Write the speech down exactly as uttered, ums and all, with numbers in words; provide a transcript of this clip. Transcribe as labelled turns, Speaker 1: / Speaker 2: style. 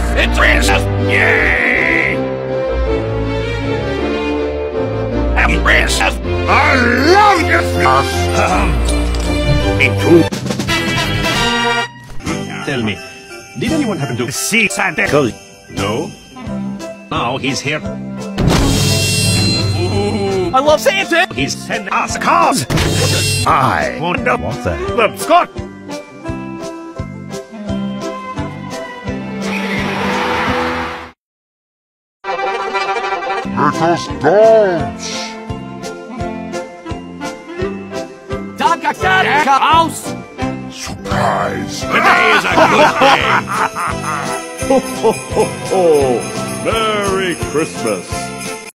Speaker 1: It's Christmas! Yay! Happy Christmas! I love Christmas! Um, me too.
Speaker 2: Tell me, did anyone happen to
Speaker 1: See Santa Claus?
Speaker 2: No? Now he's here.
Speaker 1: I love Santa!
Speaker 2: He's sending
Speaker 1: us a cause! I want to
Speaker 3: What's that?
Speaker 1: the Scott!
Speaker 4: Let us dance!
Speaker 1: Danke, Santa Claus!
Speaker 4: Surprise!
Speaker 1: Today is a good day!
Speaker 5: Ho, ho, ho, ho! Merry Christmas!